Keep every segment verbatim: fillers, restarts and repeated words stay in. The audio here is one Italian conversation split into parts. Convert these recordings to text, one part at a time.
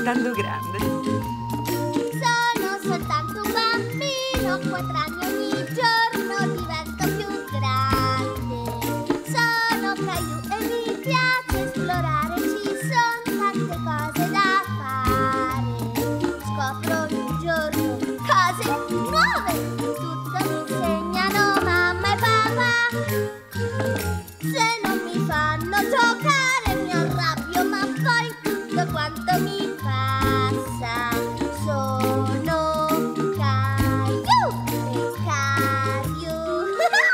diventando grande. Sono soltanto un bambino, quattro anni ogni giorno divento più grande. Sono Caillou e mi piace esplorare, ci sono tante cose da fare. Scopro ogni giorno cose nuove, tutto mi insegnano mamma e papà. Se non mi fanno giocare mi arrabbio, ma poi tutto quanto mi passa. Sono Caillou e Caillou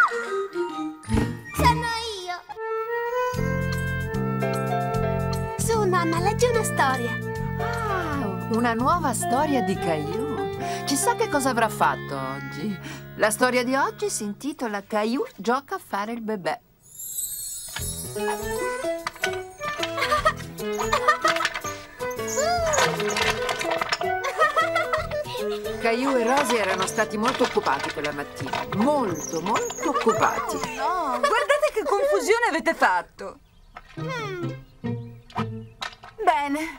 sono io. Su, nonna, leggi una storia. Ah, una nuova storia di Caillou. Chissà che cosa avrà fatto oggi. La storia di oggi si intitola Caillou gioca a fare il bebè. Caillou e Rosie erano stati molto occupati quella mattina. Molto, molto occupati. Oh, guardate che confusione avete fatto. Mm. Bene.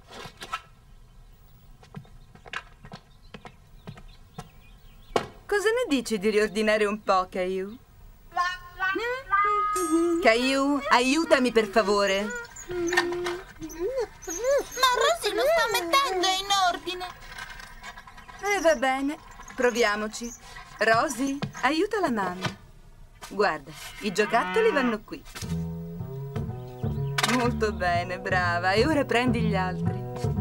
Cosa ne dici di riordinare un po', Caillou? Caillou, aiutami per favore. Ma Rosie lo sta mettendo in ordine. Eh, va bene, proviamoci. Rosie, aiuta la mamma. Guarda, i giocattoli vanno qui. Molto bene, brava. E ora prendi gli altri.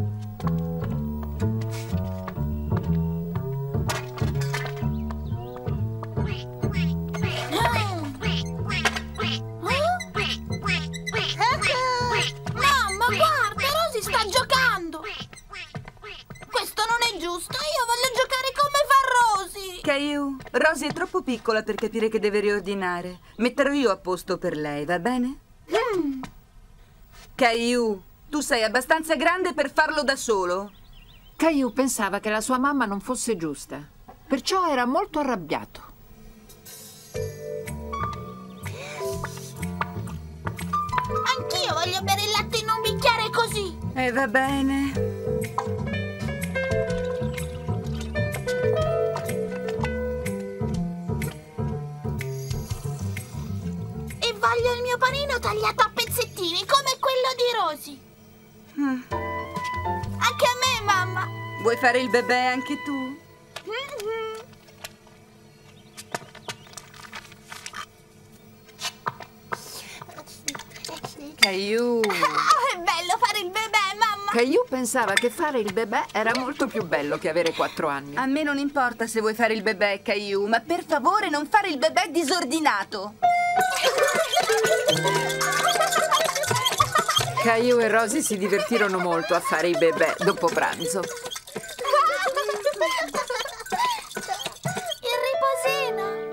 Mamma, guarda, Rosie sta giocando. Questo non è giusto, io voglio giocare come fa Rosie. Caillou, Rosie è troppo piccola per capire che deve riordinare. Metterò io a posto per lei, va bene? Mm. Caillou, tu sei abbastanza grande per farlo da solo? Caillou pensava che la sua mamma non fosse giusta, perciò era molto arrabbiato. Anch'io voglio bere il latte in un bicchiere così. E va bene. E voglio il mio panino tagliato a pezzettini, come quello di Rosie. Mm. Anche a me, mamma. Vuoi fare il bebè anche tu? Mm-hmm. Caillou. Oh, è bello fare il bebè, mamma. Caillou pensava che fare il bebè era molto più bello che avere quattro anni. A me non importa se vuoi fare il bebè, Caillou, ma per favore non fare il bebè disordinato. Caillou e Rosie si divertirono molto a fare i bebè dopo pranzo. Il riposino.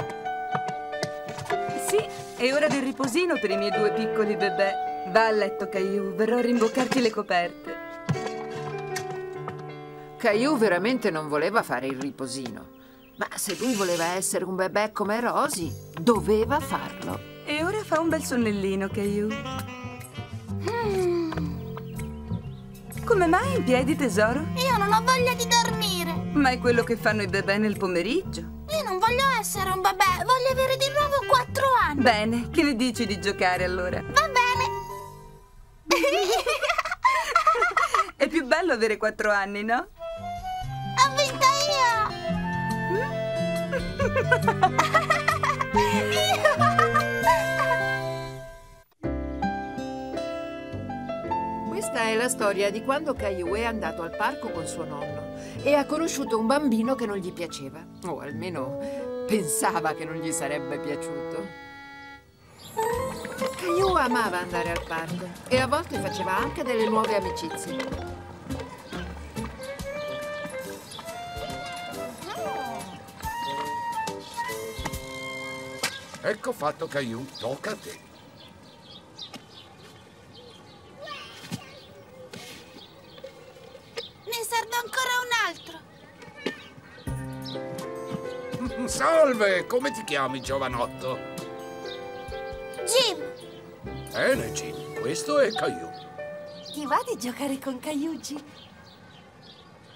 Sì, è ora del riposino per i miei due piccoli bebè. Va a letto, Caillou, verrò a rimboccarti le coperte. Caillou veramente non voleva fare il riposino, ma se lui voleva essere un bebè come Rosie, doveva farlo. E ora fa un bel sonnellino, Caillou. Mm. Come mai in piedi, tesoro? Io non ho voglia di dormire. Ma è quello che fanno i bebè nel pomeriggio. Io non voglio essere un bebè, voglio avere di nuovo quattro anni. Bene, che ne dici di giocare allora? Va bene. È più bello avere quattro anni, no? Ho vinto io. Questa è la storia di quando Caillou è andato al parco con suo nonno e ha conosciuto un bambino che non gli piaceva, o almeno pensava che non gli sarebbe piaciuto. Caillou amava andare al parco e a volte faceva anche delle nuove amicizie. Ecco fatto, Caillou, tocca a te. Ne serve ancora un altro. Salve, come ti chiami, giovanotto? Jim, Bene, Jim, questo è Caillou. ti va di giocare con Caillou, Jim?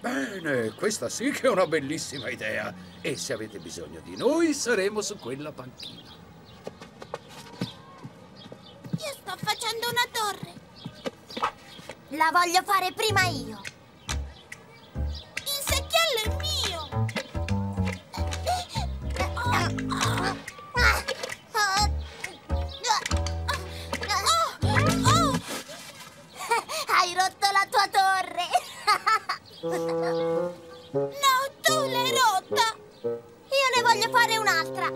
Bene, questa sì che è una bellissima idea. E se avete bisogno di noi, saremo su quella panchina. Io sto facendo una torre. La voglio fare prima io. Il secchiello è mio. Hai rotto la tua torre. No, tu l'hai rotta. Io ne voglio fare un'altra.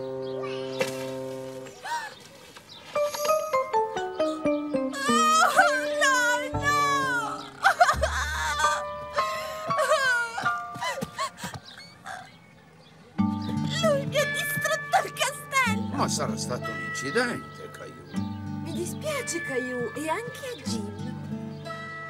Ma sarà stato un incidente, Caillou. Mi dispiace, Caillou, e anche a Jim.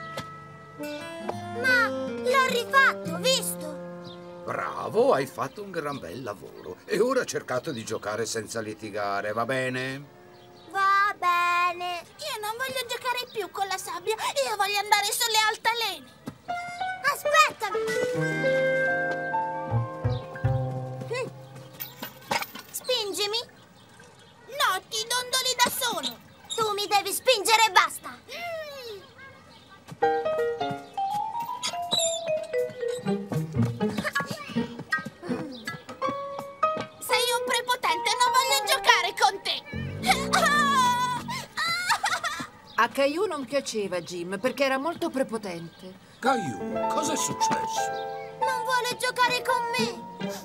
Ma l'ho rifatto, visto? Bravo, hai fatto un gran bel lavoro. E ora cercate di giocare senza litigare, va bene? Va bene. Io non voglio giocare più con la sabbia. Io voglio andare sulle altalene. Aspettami. Spingimi. No, ti dondoli da solo. Tu mi devi spingere e basta. Sei un prepotente, non voglio giocare con te. A Caillou non piaceva Jim perché era molto prepotente. Caillou, cosa è successo? Non vuole giocare con me.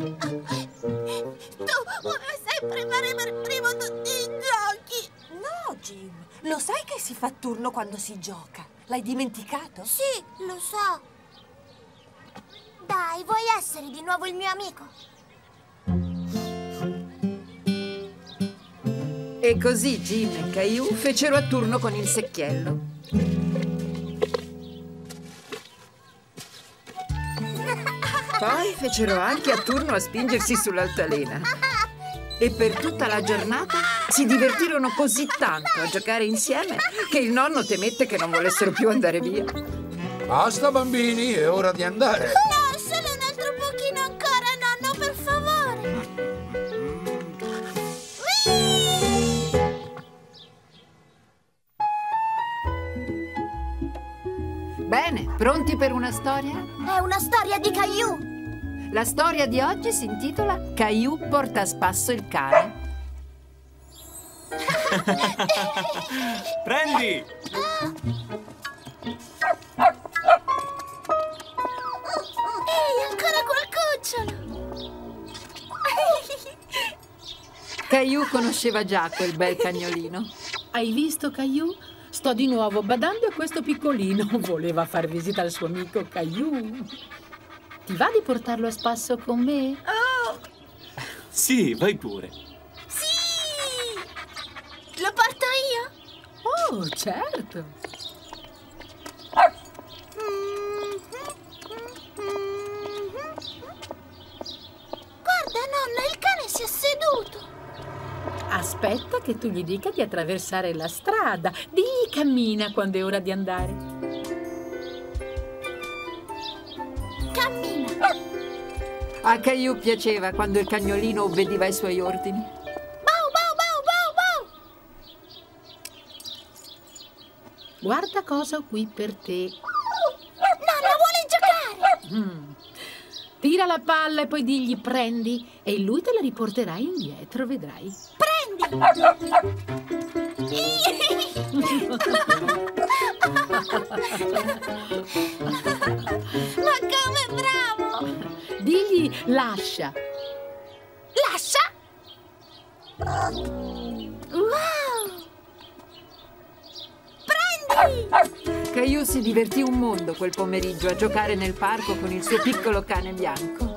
Tu vuoi sempre fare per primo tutti i giochi. No, Jim. Lo sai che si fa turno quando si gioca? L'hai dimenticato? Sì, lo so. Dai, vuoi essere di nuovo il mio amico? E così Jim e Caillou fecero a turno con il secchiello. Poi fecero anche a turno a spingersi sull'altalena. E per tutta la giornata si divertirono così tanto a giocare insieme che il nonno temette che non volessero più andare via. Basta, bambini, è ora di andare. No, solo un altro pochino ancora, nonno, per favore. Bene, pronti per una storia? È una storia di Caillou. La storia di oggi si intitola Caillou porta a spasso il cane. Prendi! Ehi, ancora quel cucciolo. Caillou conosceva già quel bel cagnolino. Hai visto, Caillou? Sto di nuovo badando a questo piccolino. Voleva far visita al suo amico Caillou. Ti va di portarlo a spasso con me? Oh, Sì, vai pure. sì! Lo porto io? Oh, certo. Guarda, nonna, il cane si è seduto. Aspetta che tu gli dica di attraversare la strada. Digli cammina quando è ora di andare. Cammina. A Caillou piaceva quando il cagnolino obbediva ai suoi ordini. Bau, bau, bau, bau, bau. Guarda cosa ho qui per te. Nonna, vuole giocare? Mm. Tira la palla e poi digli prendi e lui te la riporterà indietro, vedrai. Prendi! Ma come bravo! Digli lascia. Lascia! Wow! Prendi! Caillou si divertì un mondo quel pomeriggio a giocare nel parco con il suo piccolo cane bianco.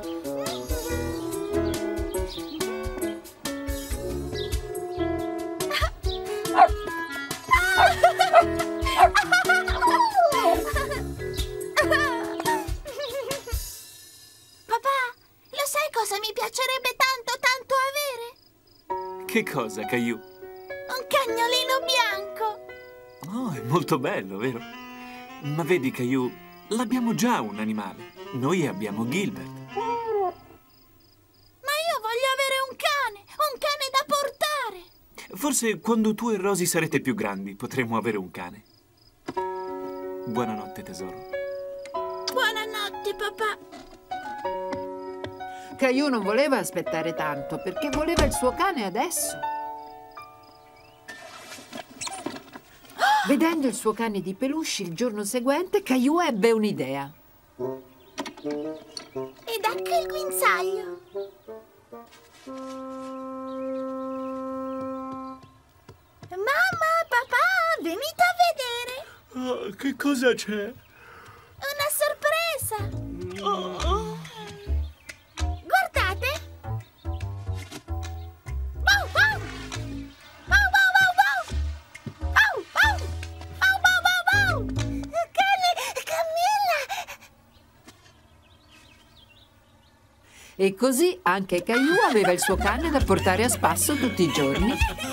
Papà, lo sai cosa mi piacerebbe tanto, tanto avere? Che cosa, Caillou? Un cagnolino bianco. Oh, è molto bello, vero? Ma vedi, Caillou, L'abbiamo già un animale. Noi abbiamo Gilbert. Ma io voglio avere un cane, un cane da portare. Forse quando tu e Rosie sarete più grandi potremo avere un cane. Buonanotte, tesoro. Buonanotte, papà. Caillou non voleva aspettare tanto perché voleva il suo cane adesso. Vedendo il suo cane di peluche il giorno seguente, Caillou ebbe un'idea. Ed ecco il guinzaglio. Mamma, papà, venite a vedere. Oh, che cosa c'è? Una sorpresa. Oh, oh. Guardate. Wow, wow. Wow, wow, wow, wow. Wow, wow. Wow, wow, wow, wow. Cane, Camilla. E così anche Caillou aveva il suo cane da portare a spasso tutti i giorni.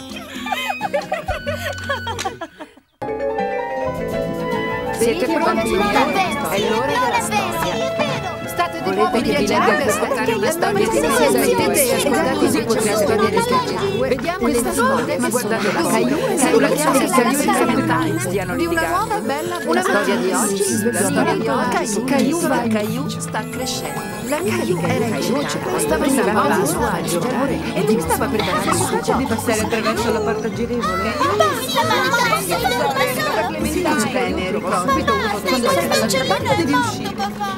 Siete pronti? È l'ora della storia. State di nuovo che vi legga per raccontare una storia di cosa idee e così potrete vedere tutti e due. Vediamo questa storia, ma guardate la Caillou e sulla chiave di Caillou e Clementine stiano litigando. Una storia di oggi, la storia di oggi, Caillou va, Caillou sta crescendo. La Caillou era inconscia, stava in a suo agio e lui stava preparando il suo gioco di passare attraverso la porta girevole. Bene, ricordo, quando sei dall'altra parte devi uscire.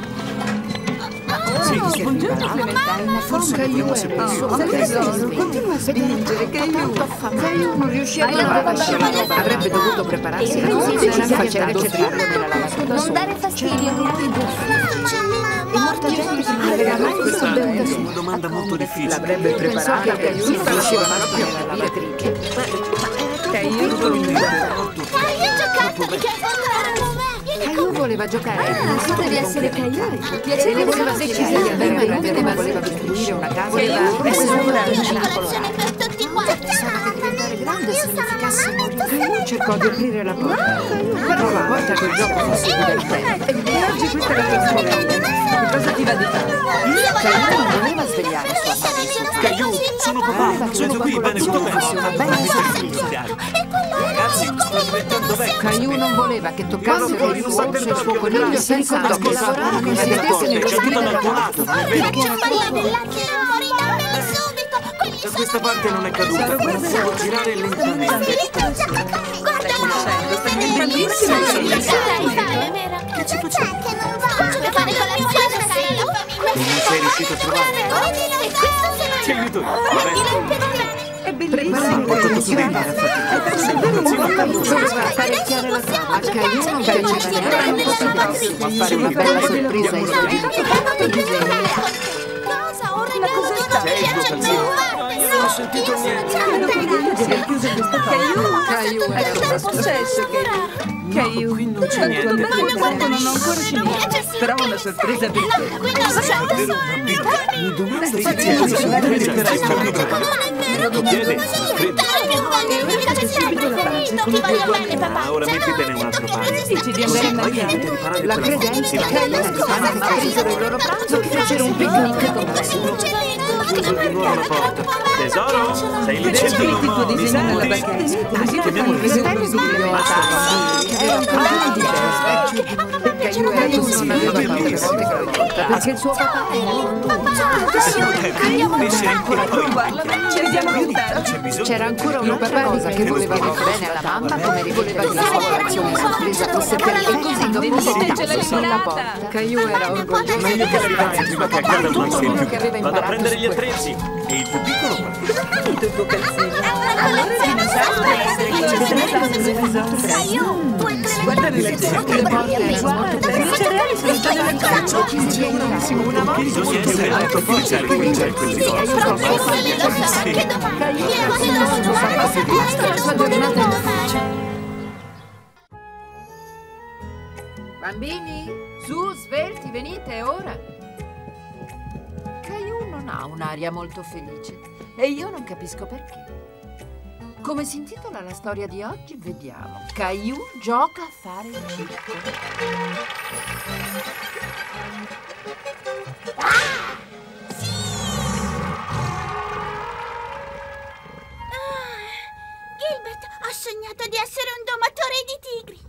Sì, Buongiorno Clementine. Con Caillou era il suo tesoro. Continua a spingere, Caillou. Caillou non riuscì a trovare. Avrebbe dovuto prepararsi la cena facendo tirarlo nella lavatrice. Non dare fastidio, non ti E molta gente che non aveva mai visto Questa un è tesoro. una domanda molto difficile. L'avrebbe preparata per lui, non riusciva proprio nella lavatrice. Caillou Caillou voleva giocare. Tu devi essere Caillou. E le voleva decidere di andare a vivere, ma voleva costruire una casa. Voleva essere una regina Colazione per tutti quanti. Pensava che diventare grande significasse morire. Caillou cercò di aprire la porta. Però la volta che il gioco fosse divertente. E oggi questa è la tua storia. Cosa ti va di fare? Caillou non voleva svegliare sua madre. Caillou, sono papà, sono qui, bene, tutto bene. Funziona bene. Ragazzi, sto diventando vecchio. Caillou non voleva che toccassero il suo orso e il suo coniglio e si ricordò che lavorava con se stessi nello stile del volato, non è vero? Da questa parte non è caduta, non può girare lentamente. Che ci facciamo? Faccio fare colazione, Non sei riuscito a trovare? Ti aiuto io, va bene? È bellissimo. Portato su dentro, Doveva apparecchiare la tavola. A Caillou non piaceva neanche un po' troppo a fare una bella sorpresa in Cosa? Un regalo di una C'è il tuo calzino? Non ho sentito niente. Caillou, Caillou era cosa è successo, Caillou? Caillou, qui non c'è il tuo niente. bel guarda, non ho ancora finito. Però ho una sorpresa per te. Mi domando se ti hai metterai il piede, credi. Ah, ora mettitene un altro paio. Dici di andare a Poi mangiare? dovete riparare la quella credenza foto. che Caillou e Susanna presero il loro pranzo e fecero un picnic con nessuno. Chiuso di nuovo la porta. Tesoro, sei lì Metti il tuo dentro? Mi disegno nella senti? bacchetta, così Chiamiamo il potrai vesuvio. vedere Ma Era un po' di testa. Caillou era così, non aveva paura perché il suo papà era Mi senti? Poi Ci vediamo più tardi. c'è bisogno. C'era ancora un'altra cosa che voleva dire bene alla mamma, come voleva che la sua colazione sorpresa fosse perfetta e così dopo poco sulla porta. Caillou era orgoglioso. Meglio che arrivare prima che accada un insieme. che aveva Vado a imparato prendere su gli questo. attrezzi. E il più piccolo qua. Finito il tuo calzino. Allora dinosauro deve essere Caillou, tu e Guarda nella gente. Le porte erano molto belle. I cereali sono già nella caccia. Una volta Bisogna essere molto ufficiali con quelle cose. la sua giornata in ufficio. Bambini, su, svelti, venite, è ora. Caillou non ha un'aria molto felice e io non capisco perché. Come si intitola la storia di oggi? Vediamo. Caillou gioca a fare il circo. Ah, sì! Ah, Gilbert, ho sognato di essere un domatore di tigri.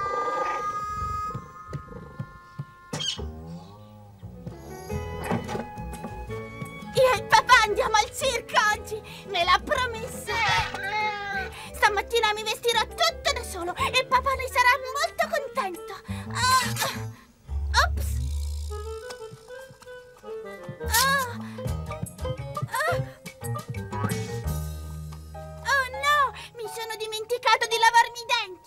Io e il papà andiamo al circo oggi, me l'ha promesso. Stamattina mi vestirò tutto da solo e papà ne sarà molto contento. Ah, ops. Ah, ah. Oh no, mi sono dimenticato di lavarmi i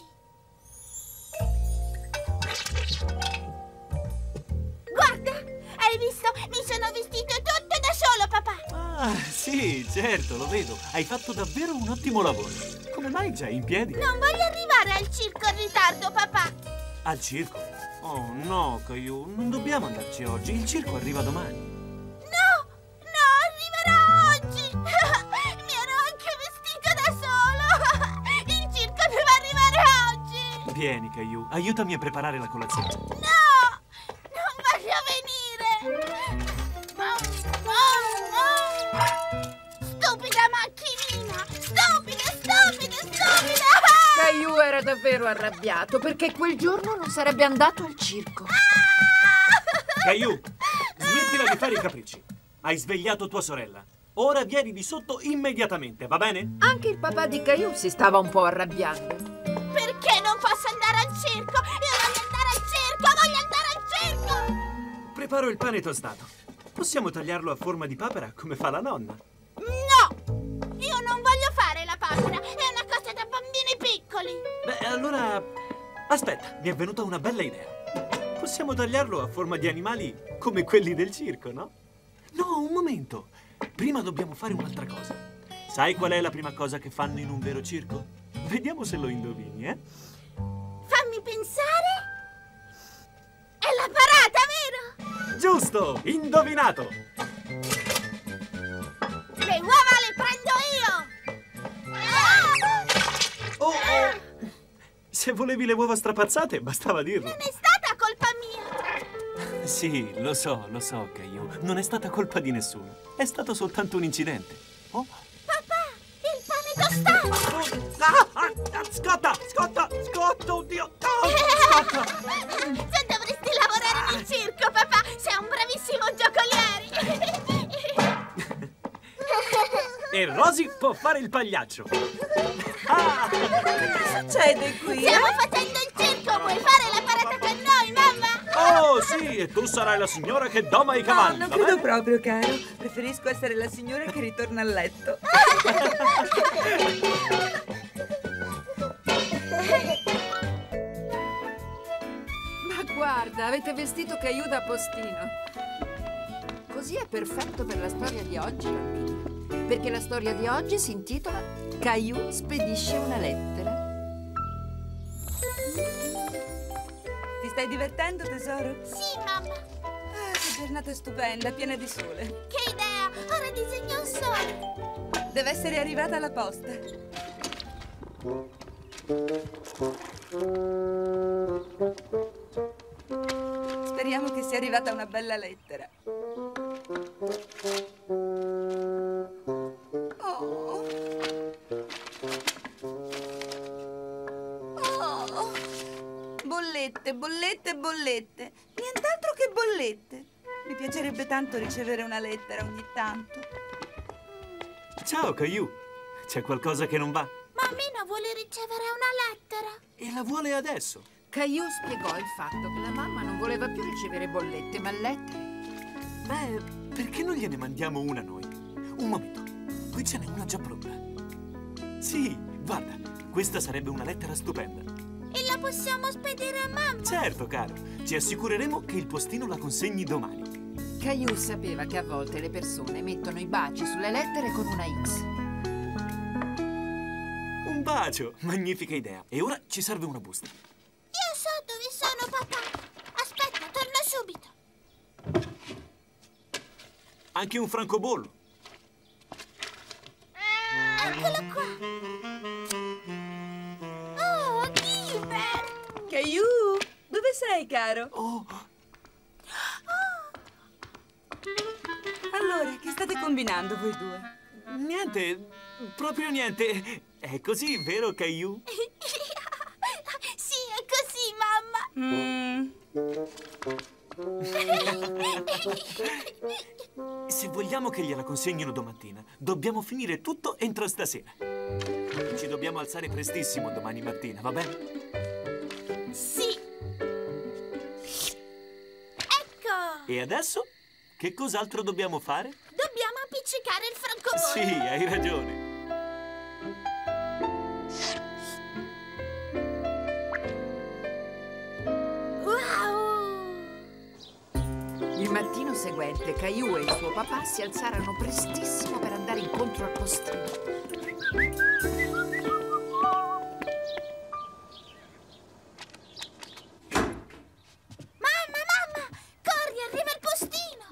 denti. Guarda, hai visto? Mi sono vestito tutto da solo, papà. Ah, sì, certo, lo vedo. Hai fatto davvero un ottimo lavoro. Come mai già in piedi? Non voglio arrivare al circo in ritardo, papà. Al circo? Oh no, Caillou, non dobbiamo andarci oggi. Il circo arriva domani. No, no, arriverà oggi. Mi ero anche vestito da solo. Il circo deve arrivare oggi. Vieni, Caillou, aiutami a preparare la colazione. No, non voglio venire. Stupida macchinina! Stupida, stupida, stupida! Caillou era davvero arrabbiato perché quel giorno non sarebbe andato al circo. Caillou, smettila di fare i capricci. Hai svegliato tua sorella. Ora vieni di sotto immediatamente, va bene? Anche il papà di Caillou si stava un po' arrabbiando. Perché non posso andare al circo? Io voglio andare al circo! Voglio andare al circo! Preparo il pane tostato. Possiamo tagliarlo a forma di papera come fa la nonna. No! Io non voglio fare la papera! È una cosa da bambini piccoli! Beh, allora... Aspetta, mi è venuta una bella idea. Possiamo tagliarlo a forma di animali come quelli del circo, no? No, un momento. Prima dobbiamo fare un'altra cosa. Sai qual è la prima cosa che fanno in un vero circo? Vediamo se lo indovini, eh? Fammi pensare... È la parata, vero? Giusto! Indovinato! Le uova le prendo io! Oh, oh. Se volevi le uova strapazzate, bastava dirlo. Non è stata colpa mia! Sì, lo so, lo so, Caillou. Non è stata colpa di nessuno. È stato soltanto un incidente. Oh. Papà, il pane tostato! Oh. Ah, ah, ah, scotta, scotta, scotta, oddio! Ah, scotta! Se dovresti lavorare nel circo, papà! Sei un bravissimo giocoliere! E Rosie può fare il pagliaccio. Ah. Che succede qui? Stiamo facendo il circo! Vuoi fare la parata con noi, mamma? Oh, sì, e tu sarai la signora che doma i cavalli. No, non va credo bene? proprio, caro. Preferisco essere la signora che ritorna a letto. Ma guarda, avete vestito Caillou da postino. Così è perfetto per la storia di oggi, bambini. Perché la storia di oggi si intitola Caillou spedisce una lettera. Ti stai divertendo, tesoro? Sì, mamma! Ah, che giornata stupenda, piena di sole. Che idea! Ora disegno un sole! Deve essere arrivata la posta. Speriamo che sia arrivata una bella lettera. Oh. Oh. Bollette, bollette, bollette. Nient'altro che bollette. Mi piacerebbe tanto ricevere una lettera ogni tanto. Ciao, Caillou. C'è qualcosa che non va? Mammina vuole ricevere una lettera! E la vuole adesso. Caillou spiegò il fatto che la mamma non voleva più ricevere bollette, ma lettere. Beh, perché non gliene mandiamo una noi? Un momento, qui ce n'è una già pronta. Sì, guarda, questa sarebbe una lettera stupenda. E la possiamo spedire a mamma? Certo, caro, ci assicureremo che il postino la consegni domani. Caillou sapeva che a volte le persone mettono i baci sulle lettere con una X. Un bacio, magnifica idea. E ora ci serve una busta. Io so dove sono, papà. Aspetta, torno subito. Anche un francobollo. Eccolo qua. Caillou, dove sei, caro? Oh, Allora, che state combinando voi due? niente, proprio niente. È così, vero, Caillou? Sì, è così, mamma. Mm. Se vogliamo che gliela consegnino domattina, dobbiamo finire tutto entro stasera. Ci dobbiamo alzare prestissimo domani mattina, va bene? Sì. Ecco, E adesso? Che cos'altro dobbiamo fare? dobbiamo appiccicare il francobollo. Sì, hai ragione. Wow! Il mattino seguente, Caillou e il suo papà si alzarono prestissimo per andare incontro al postino. Mamma, mamma, corri, arriva il postino.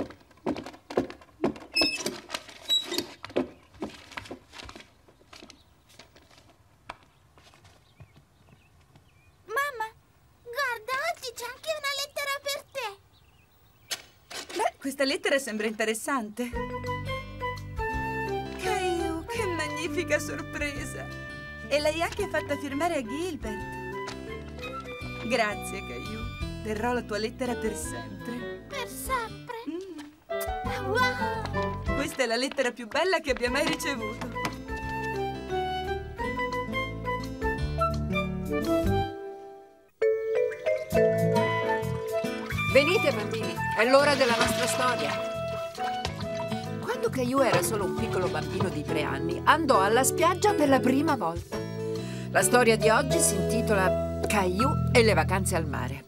Mamma, guarda, oggi c'è anche una lettera per te. Beh, questa lettera sembra interessante. Caillou, che magnifica sorpresa! E l'hai anche fatta firmare a Gilbert. Grazie, Caillou. Terrò la tua lettera per sempre. Per sempre. Mm. Wow! Questa è la lettera più bella che abbia mai ricevuto. Venite, bambini, è l'ora della nostra storia. Quando Caillou era solo un piccolo bambino di tre anni, andò alla spiaggia per la prima volta. La storia di oggi si intitola Caillou e le vacanze al mare.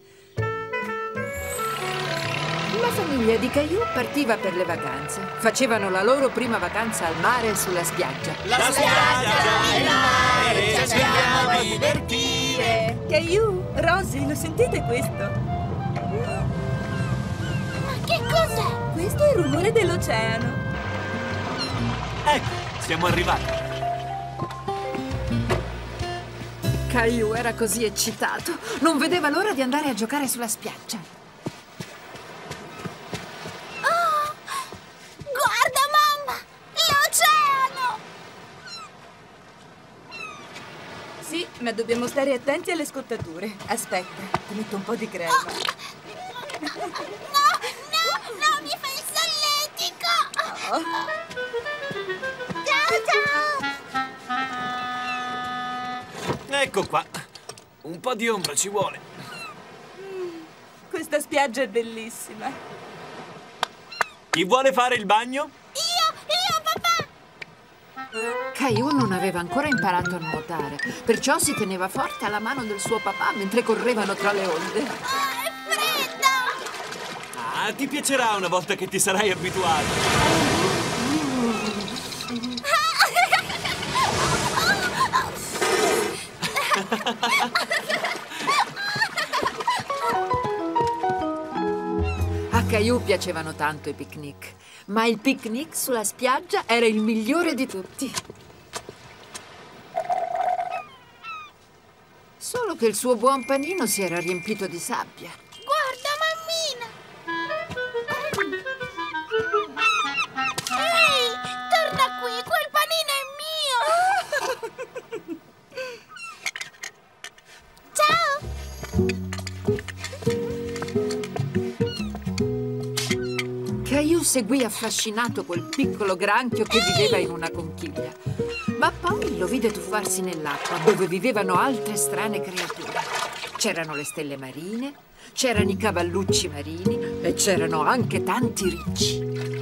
La famiglia di Caillou partiva per le vacanze. Facevano la loro prima vacanza al mare sulla spiaggia. La spiaggia, il mare, ci andiamo a divertire. Caillou, Rosie, lo sentite questo? Ma che cos'è? Questo è il rumore dell'oceano. Ecco, siamo arrivati. Caillou era così eccitato, non vedeva l'ora di andare a giocare sulla spiaggia. Oh, guarda, mamma, l'oceano! Sì, ma dobbiamo stare attenti alle scottature. Aspetta, ti metto un po' di crema. No, no, no, mi fai il solletico! Oh. Ciao, ciao! Ecco qua. Un po' di ombra ci vuole. Questa spiaggia è bellissima. Chi vuole fare il bagno? Io, io, papà! Caillou non aveva ancora imparato a nuotare, perciò si teneva forte alla mano del suo papà mentre correvano tra le onde. Oh, è freddo! Ah, ti piacerà una volta che ti sarai abituato. A Caillou piacevano tanto i picnic, ma il picnic sulla spiaggia era il migliore di tutti. Solo che il suo buon panino si era riempito di sabbia. Guarda, mammina! Ehi, torna qui, quel panino è mio! Ciao! Caillou seguì affascinato quel piccolo granchio che viveva in una conchiglia, ma poi lo vide tuffarsi nell'acqua dove vivevano altre strane creature. C'erano le stelle marine, c'erano i cavallucci marini e c'erano anche tanti ricci.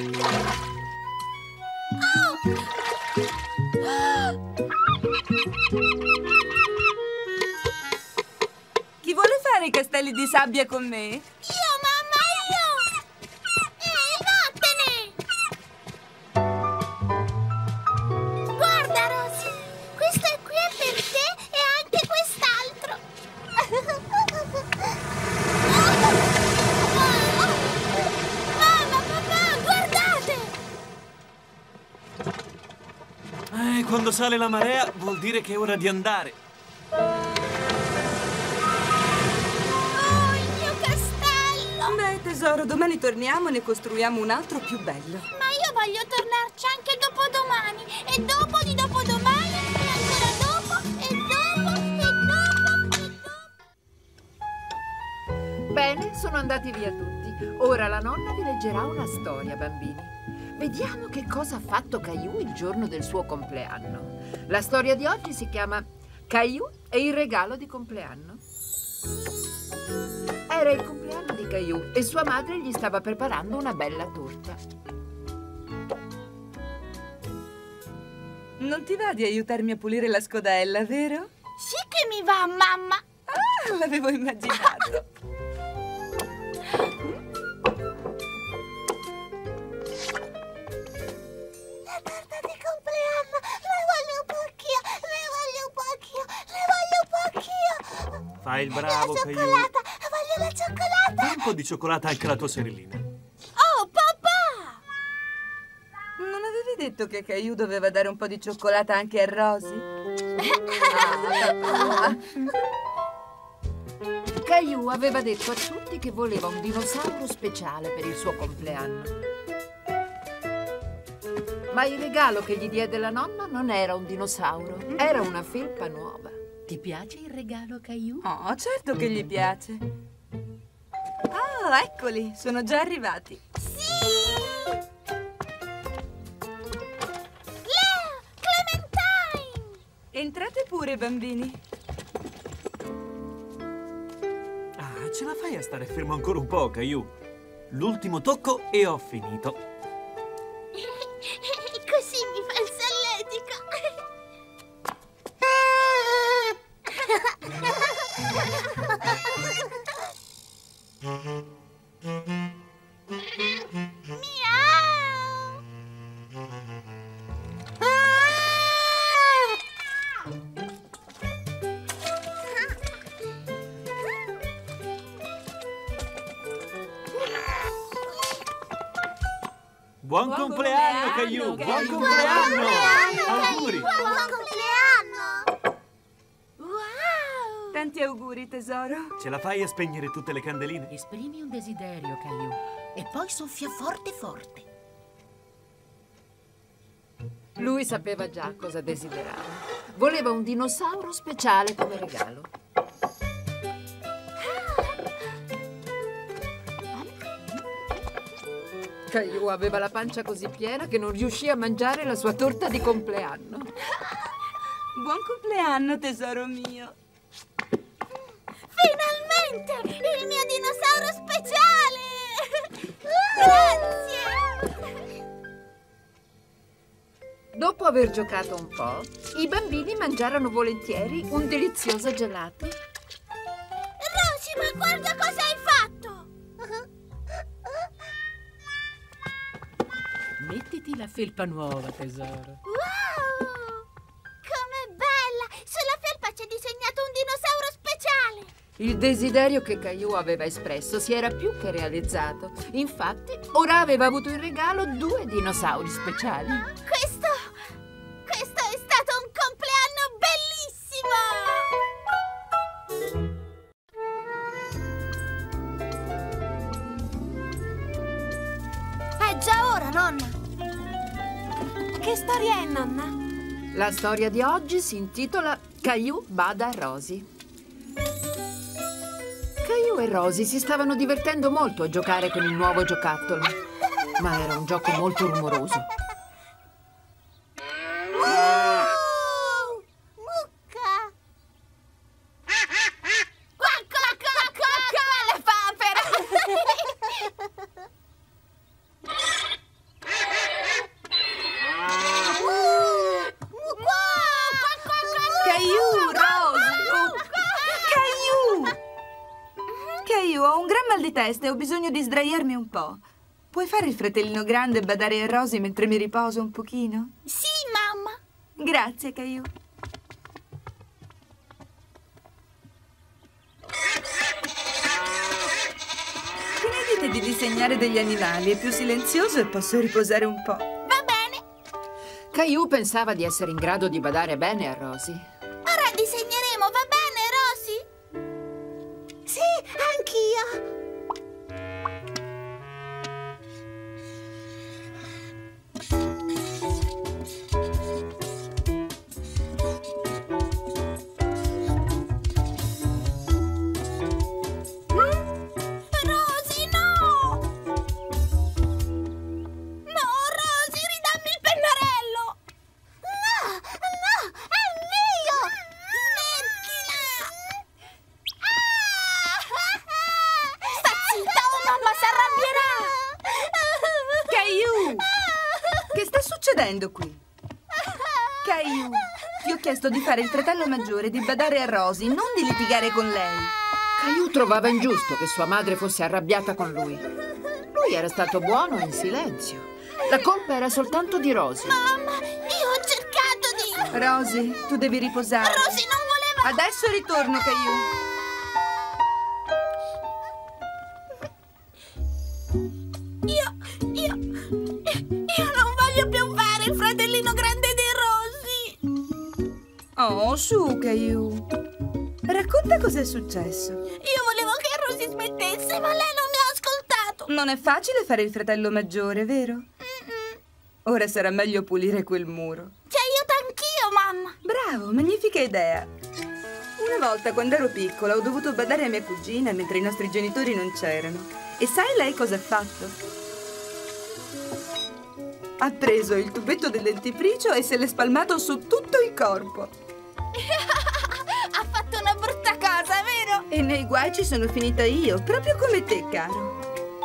Chi vuole fare i castelli di sabbia con me? Io, mamma, io! Ehi, vattene! Guarda, Rosie, questo è qui è per te e anche quest'altro. Mamma, papà, guardate! Eh, quando sale la marea vuol dire che è ora di andare. tesoro, domani torniamo e ne costruiamo un altro più bello. Ma io voglio tornarci anche dopodomani, e dopo di dopodomani, e ancora dopo, e dopo, e dopo, e dopo. Bene, sono andati via tutti. Ora la nonna vi leggerà una storia, bambini. Vediamo che cosa ha fatto Caillou il giorno del suo compleanno. La storia di oggi si chiama Caillou e il regalo di compleanno. Era il compleanno di Caillou e sua madre gli stava preparando una bella torta. Non ti va di aiutarmi a pulire la scodella, vero? Sì che mi va, mamma! Ah, l'avevo immaginato! La torta di compleanno! Ne voglio un po' anch'io! Ne voglio un po' anch'io! Ne voglio un po' anch'io! Fai il bravo, La Caillou. cioccolata! Voglio la cioccolata! Dai un po' di cioccolata anche alla tua sorellina. Oh, papà! Non avevi detto che Caillou doveva dare un po' di cioccolata anche a Rosie? Ah. Caillou aveva detto a tutti che voleva un dinosauro speciale per il suo compleanno. Ma il regalo che gli diede la nonna non era un dinosauro, era una felpa nuova. Ti piace il regalo, Caillou? Oh, certo che gli piace. Ah, eccoli, sono già arrivati. Sì! Leo! Clementine! Entrate pure, bambini. Ah, ce la fai a stare fermo ancora un po', Caillou? L'ultimo tocco e ho finito. Così mi fa il solletico. Miau! Buon, Buon compleanno, compleanno, Caillou! Caillou! Buon compleanno! Auguri! Buon compleanno! Wow! Tanti auguri, tesoro. Ce la fai a spegnere tutte le candeline? Esprimi un desiderio, Caillou, e poi soffia forte forte. Lui sapeva già cosa desiderava. Voleva un dinosauro speciale come regalo. Caillou aveva la pancia così piena che non riuscì a mangiare la sua torta di compleanno. Buon compleanno, tesoro mio. Finalmente! Il mio dinosauro speciale! Grazie! Dopo aver giocato un po', i bambini mangiarono volentieri un delizioso gelato. Rosie, ma guarda cosa hai fatto! Mettiti la felpa nuova, tesoro. Wow! Com'è bella! Sulla felpa c'è disegnato un dinosauro speciale! Il desiderio che Caillou aveva espresso si era più che realizzato. Infatti, ora aveva avuto in regalo due dinosauri speciali. Questo... questo è stato un compleanno bellissimo! È già ora, nonna! Che storia è, nonna? La storia di oggi si intitola Caillou bada a Rosie. Caillou e Rosie si stavano divertendo molto a giocare con il nuovo giocattolo, ma era un gioco molto rumoroso. Wow! Mucca! Qua, qua, qua, qua, qua, le papere! Caillou, Rosie! Oh, Caillou! Caillou, ho un gran mal di testa e ho bisogno di sdraiarmi un po'. Puoi fare il fratellino grande e badare a Rosie mentre mi riposo un pochino? Sì, mamma! Grazie, Caillou. Che ne dite di disegnare degli animali? È più silenzioso e posso riposare un po'. Va bene! Caillou pensava di essere in grado di badare bene a Rosie. Ora disegneremo, va bene, Rosie? Sì, anch'io! succedendo qui? Caillou, ti ho chiesto di fare il fratello maggiore, di badare a Rosie, non di litigare con lei. Caillou trovava ingiusto che sua madre fosse arrabbiata con lui. Lui era stato buono e in silenzio. La colpa era soltanto di Rosie. Mamma, io ho cercato di... Rosie, tu devi riposare. Rosie non voleva... Adesso ritorno, Caillou. Io... io... io non voglio più fare il fratellino grande di Rosie. Oh, su, Caillou. Racconta cos'è successo. Io volevo che Rosie smettesse, ma lei non mi ha ascoltato. Non è facile fare il fratello maggiore, vero? Mm-mm. Ora sarà meglio pulire quel muro. Ti aiuto anch'io, mamma. Bravo, magnifica idea. Una volta, quando ero piccola, ho dovuto badare a mia cugina mentre i nostri genitori non c'erano. E sai lei cosa ha fatto? Ha preso il tubetto del dentifricio e se l'è spalmato su tutto il corpo. Ha fatto una brutta cosa, vero? E nei guai ci sono finita io, proprio come te, caro.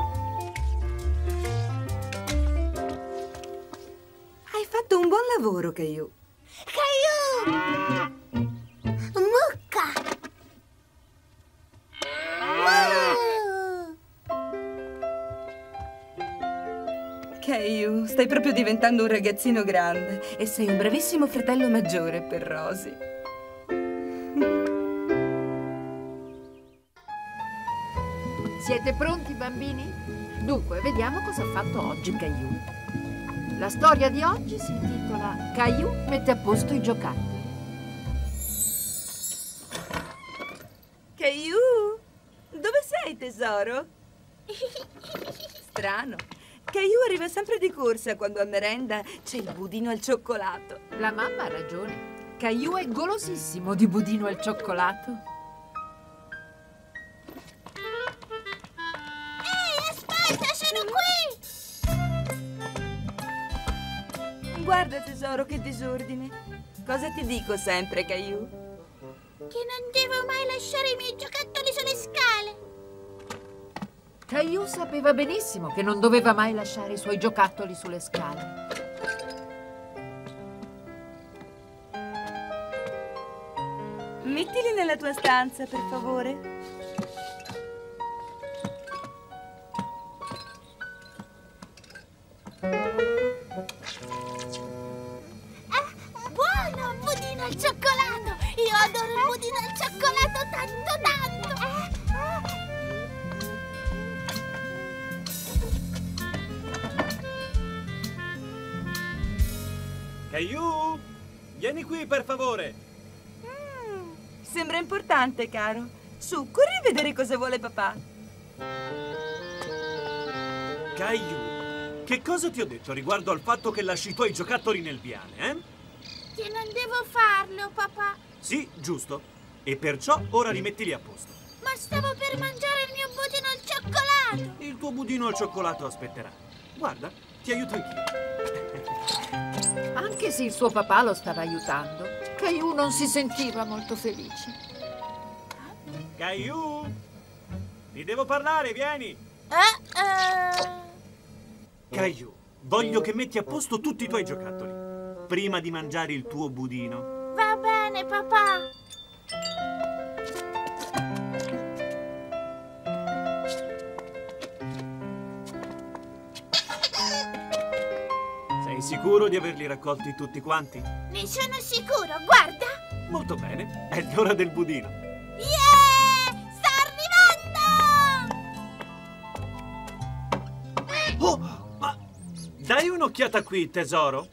Hai fatto un buon lavoro, Caillou. Caillou! Mucca! Caillou, stai proprio diventando un ragazzino grande e sei un bravissimo fratello maggiore per Rosie. Siete pronti, bambini? Dunque, vediamo cosa ha fatto oggi Caillou. La storia di oggi si intitola Caillou mette a posto i giocattoli. Caillou, dove sei, tesoro? Strano. Caillou arriva sempre di corsa quando a merenda c'è il budino al cioccolato. La mamma ha ragione. Caillou è golosissimo di budino al cioccolato. Aspetta, sono qui! Guarda, tesoro, che disordine. Cosa ti dico sempre, Caillou? Che non devo mai lasciare i miei giocattoli sulle scale. Caillou sapeva benissimo che non doveva mai lasciare i suoi giocattoli sulle scale. Mettili nella tua stanza, per favore. Buono, budino al cioccolato! Io adoro il budino al cioccolato tanto tanto! Caillou, vieni qui per favore. Mm, sembra importante, caro. Su, corri a vedere cosa vuole papà. Caillou, che cosa ti ho detto riguardo al fatto che lasci i tuoi giocattoli nel viale, eh? Che non devo farlo, papà. Sì, giusto. E perciò ora rimettili a posto. Ma stavo per mangiare il mio budino al cioccolato. Il tuo budino al cioccolato aspetterà. Guarda, ti aiuto anch'io. Anche se il suo papà lo stava aiutando, Caillou non si sentiva molto felice. Caillou, ti devo parlare, vieni. Eh, eh. Caillou, voglio che metti a posto tutti i tuoi giocattoli prima di mangiare il tuo budino. Va bene, papà. Sei sicuro di averli raccolti tutti quanti? Ne sono sicuro, guarda. Molto bene, è l'ora del budino. Yeah! Sta arrivando! Oh, ma dai un'occhiata qui, tesoro.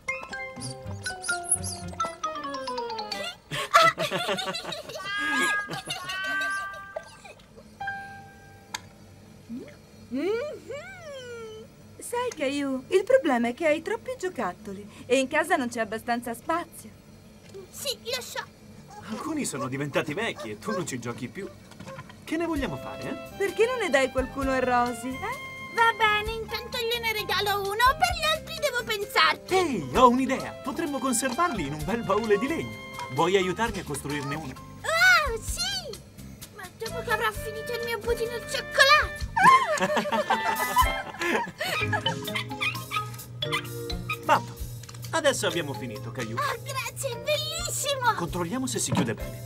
Sai, Caillou, il problema è che hai troppi giocattoli e in casa non c'è abbastanza spazio. Sì, lo so. Alcuni sono diventati vecchi e tu non ci giochi più. Che ne vogliamo fare, eh? Perché non ne dai qualcuno a Rosie, eh? Va bene, intanto gliene regalo uno, per gli altri devo pensarci. Ehi, ho un'idea! Potremmo conservarli in un bel baule di legno. Vuoi aiutarmi a costruirne uno? Wow, sì! Ma dopo che avrò finito il mio budino al cioccolato. Fatto! Adesso abbiamo finito, Caillou. Ah, grazie, è bellissimo! Controlliamo se si chiude bene.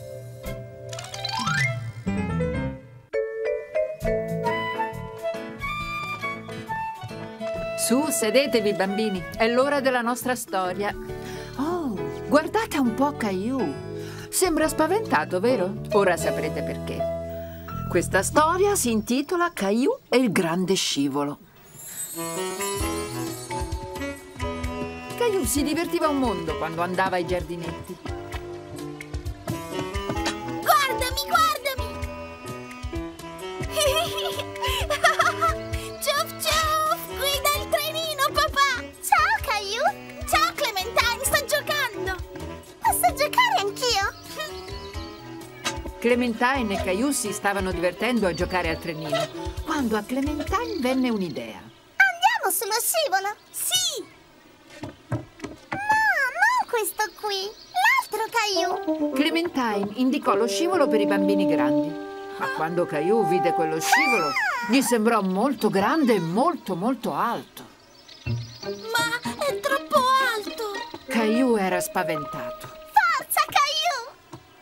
Su, sedetevi, bambini. È l'ora della nostra storia. Oh, guardate un po' Caillou. Sembra spaventato, vero? Ora saprete perché. Questa storia si intitola Caillou e il grande scivolo. Caillou si divertiva un mondo quando andava ai giardinetti. Guardami, guardami! Ciuf ciuf, guida il trenino, papà! Ciao, Caillou! Ciao, Clementine, sto giocando! Posso giocare anch'io? Clementine e Caillou si stavano divertendo a giocare al trenino, quando a Clementine venne un'idea. Andiamo sullo scivolo? Sì! No, non questo qui. L'altro Caillou. Clementine indicò lo scivolo per i bambini grandi, ma quando Caillou vide quello scivolo, gli sembrò molto grande e molto molto alto. Ma è troppo alto! Caillou era spaventato. Forza, Caillou!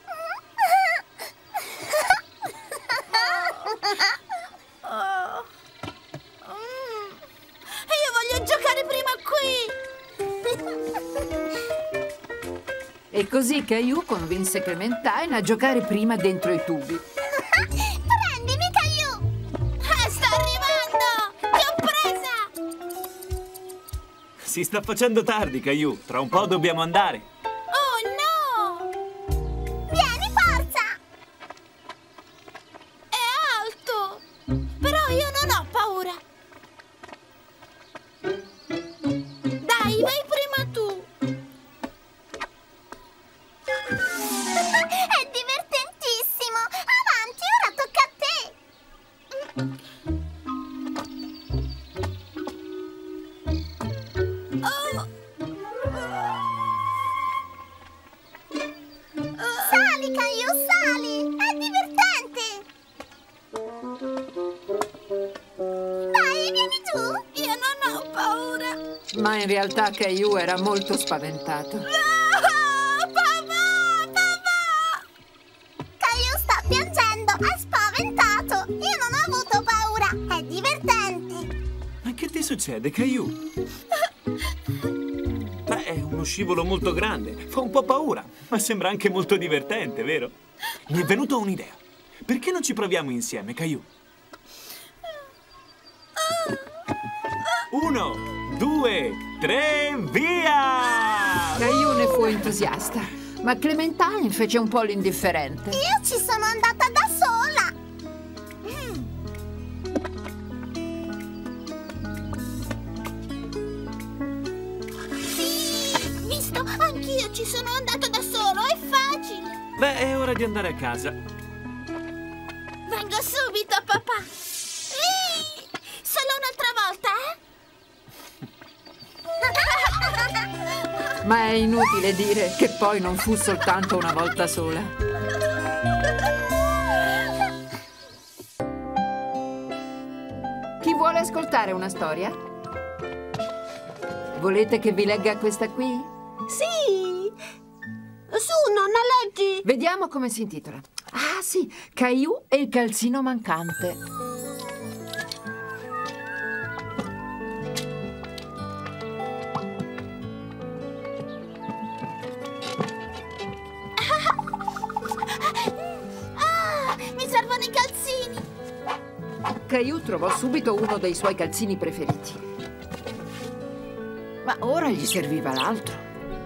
Oh. Mm. Io voglio giocare prima qui! E così Caillou convinse Clementine a giocare prima dentro i tubi. Prendimi, Caillou! Eh, sta arrivando! Ti ho presa! Si sta facendo tardi, Caillou. Tra un po' dobbiamo andare. Oh no! Vieni, forza! È alto! Però io non ho paura! Dai, vai prima tu! È divertentissimo! Avanti, ora tocca a te! Oh. Sali, Caillou, sali! È divertente! Dai, vieni giù! Io non ho paura! Ma in realtà Caillou era molto spaventato. Ah, papà! Papà! Caillou sta piangendo, è spaventato! Io non ho avuto paura, è divertente! Ma che ti succede, Caillou? Beh, è uno scivolo molto grande. Fa un po' paura, ma sembra anche molto divertente, vero? Mi è venuta un'idea. Perché non ci proviamo insieme, Caillou? Uno, due, tre, via! Caillou ne fu entusiasta, ma Clementine fece un po' l'indifferente. Io ci sono andata da sola! Sì! Visto? Anch'io ci sono andato da solo, è facile! Beh, è ora di andare a casa. Vengo subito, papà! Sì! Solo un'altra volta, eh? Ma è inutile dire che poi non fu soltanto una volta sola. Chi vuole ascoltare una storia? Volete che vi legga questa qui? Sì! Su, nonna, leggi! Vediamo come si intitola. Ah sì, Caillou e il calzino mancante. Ah, mi servono i calzini! Caillou trovò subito uno dei suoi calzini preferiti. Ma ora gli serviva l'altro.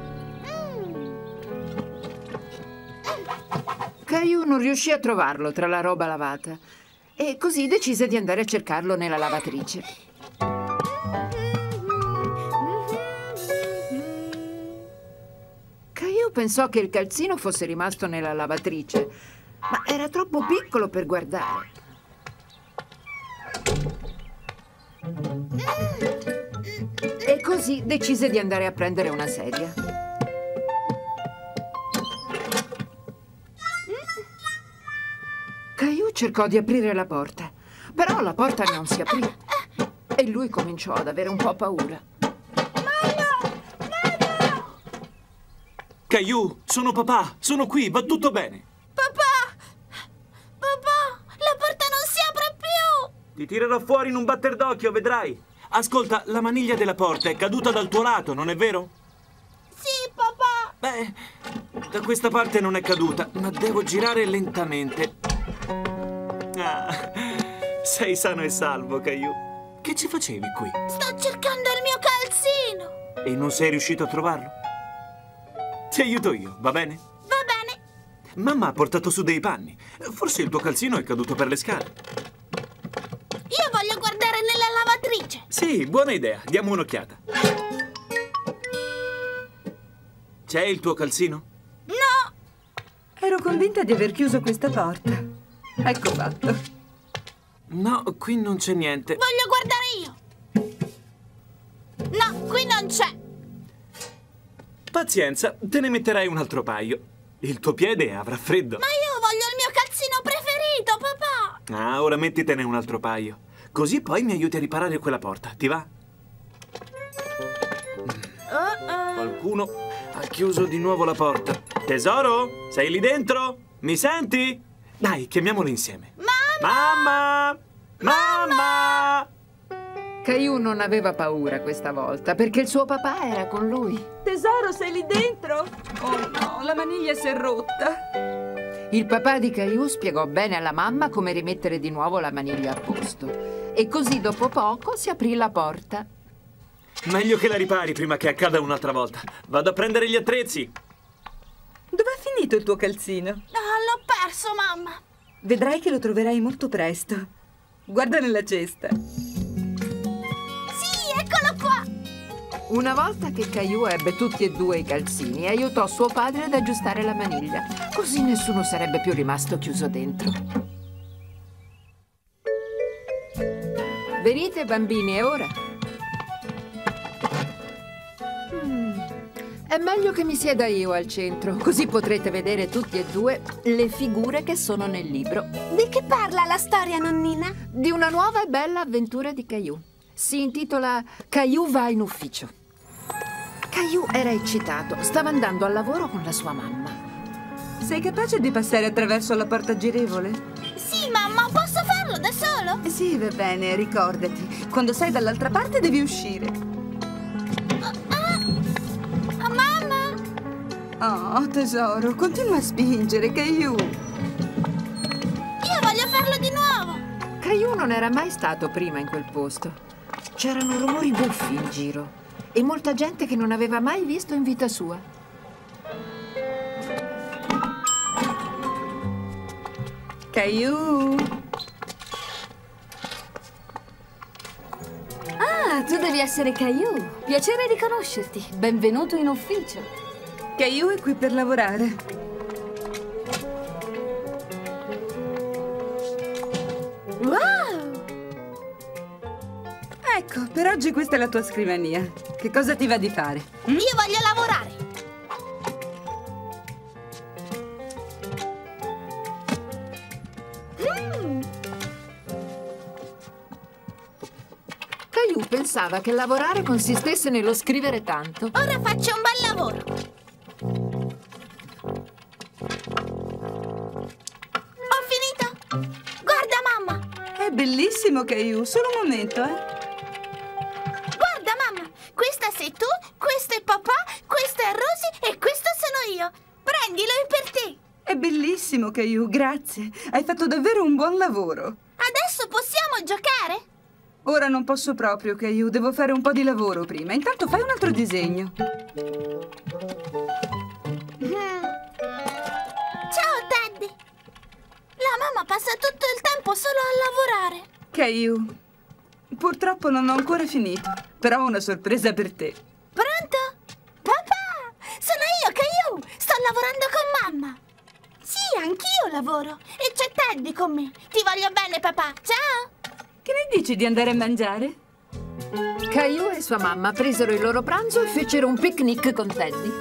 Caillou non riuscì a trovarlo tra la roba lavata e così decise di andare a cercarlo nella lavatrice. Caillou pensò che il calzino fosse rimasto nella lavatrice, ma era troppo piccolo per guardare. E così decise di andare a prendere una sedia. Caillou cercò di aprire la porta, però la porta non si aprì e lui cominciò ad avere un po' paura. Mamma! Mamma! Caillou, sono papà, sono qui, va tutto bene. Papà! Papà, la porta non si apre più! Ti tirerò fuori in un batter d'occhio, vedrai. Ascolta, la maniglia della porta è caduta dal tuo lato, non è vero? Sì, papà! Beh, da questa parte non è caduta, ma devo girare lentamente. Ah, sei sano e salvo, Caillou. Che ci facevi qui? Sto cercando il mio calzino! E non sei riuscito a trovarlo? Ti aiuto io, va bene? Va bene! Mamma ha portato su dei panni. Forse il tuo calzino è caduto per le scale. Io voglio guardare nella lavatrice! Sì, buona idea. Diamo un'occhiata. C'è il tuo calzino? No! Ero convinta di aver chiuso questa porta. Ecco fatto. No, qui non c'è niente. Voglio guardare io! No, qui non c'è! Pazienza, te ne metterai un altro paio. Il tuo piede avrà freddo. Ma io voglio il mio calzino preferito, papà! Ah, ora mettitene un altro paio. Così poi mi aiuti a riparare quella porta, ti va? Uh-uh. Qualcuno ha chiuso di nuovo la porta. Tesoro, sei lì dentro? Mi senti? Dai, chiamiamolo insieme. Mamma! Mamma! Mamma! Caillou non aveva paura questa volta, perché il suo papà era con lui. Tesoro, sei lì dentro? Oh no, la maniglia si è rotta. Il papà di Caillou spiegò bene alla mamma come rimettere di nuovo la maniglia a posto. E così dopo poco si aprì la porta. Meglio che la ripari prima che accada un'altra volta. Vado a prendere gli attrezzi. Dov'è finito il tuo calzino? Ah, l'ho perso, mamma! Vedrai che lo troverai molto presto. Guarda nella cesta. Sì, eccolo qua! Una volta che Caillou ebbe tutti e due i calzini, aiutò suo padre ad aggiustare la maniglia. Così nessuno sarebbe più rimasto chiuso dentro. Venite, bambini, è ora. Mm, È meglio che mi sieda io al centro, così potrete vedere tutti e due le figure che sono nel libro. Di che parla la storia, nonnina? Di una nuova e bella avventura di Caillou. Si intitola Caillou va in ufficio. Caillou era eccitato, stava andando al lavoro con la sua mamma. Sei capace di passare attraverso la porta girevole? Sì, mamma, posso farlo da solo? Sì, va bene, ricordati. Quando sei dall'altra parte devi uscire. Ah, mamma! Oh, tesoro, continua a spingere, Caillou. Io voglio farlo di nuovo! Caillou non era mai stato prima in quel posto. C'erano rumori buffi in giro e molta gente che non aveva mai visto in vita sua. Caillou! Ah, tu devi essere Caillou. Piacere di conoscerti. Benvenuto in ufficio. Caillou è qui per lavorare. Wow! Ecco, per oggi questa è la tua scrivania. Che cosa ti va di fare? Io voglio lavorare! Caillou pensava che lavorare consistesse nello scrivere tanto. Ora faccio un bel lavoro! Ho finito! Guarda, mamma! È bellissimo, Caillou. Solo un momento, eh. Guarda, mamma! Questa sei tu, questo è papà, questo è Rosie e questo sono io! Prendilo, è per te! È bellissimo, Caillou. Grazie. Hai fatto davvero un buon lavoro. Adesso possiamo giocare? Ora non posso proprio, Caillou. Devo fare un po' di lavoro prima. Intanto fai un altro disegno. Mm. Ciao, Teddy! La mamma passa tutto il tempo solo a lavorare. Caillou, purtroppo non ho ancora finito. Però ho una sorpresa per te. Pronto? Papà! Sono io, Caillou! Sto lavorando con mamma! Sì, anch'io lavoro! E c'è Teddy con me! Ti voglio bene, papà! Ciao! Che ne dici di andare a mangiare? Caillou e sua mamma presero il loro pranzo e fecero un picnic con Teddy.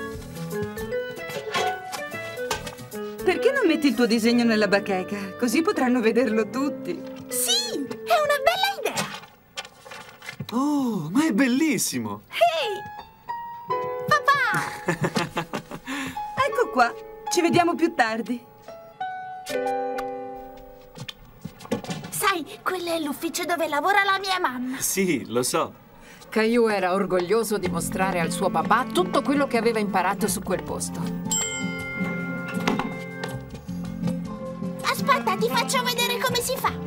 Perché non metti il tuo disegno nella bacheca? Così potranno vederlo tutti. Sì! È una bella idea! Oh, ma è bellissimo! Ehi! Papà! qua. Ci vediamo più tardi. Sai, quello è l'ufficio dove lavora la mia mamma. Sì, lo so. Caillou era orgoglioso di mostrare al suo papà tutto quello che aveva imparato su quel posto. Aspetta, ti faccio vedere come si fa.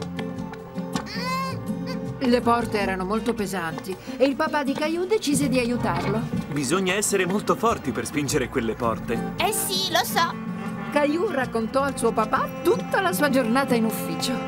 Le porte erano molto pesanti e il papà di Caillou decise di aiutarlo. Bisogna essere molto forti per spingere quelle porte. Eh sì, lo so. Caillou raccontò al suo papà tutta la sua giornata in ufficio.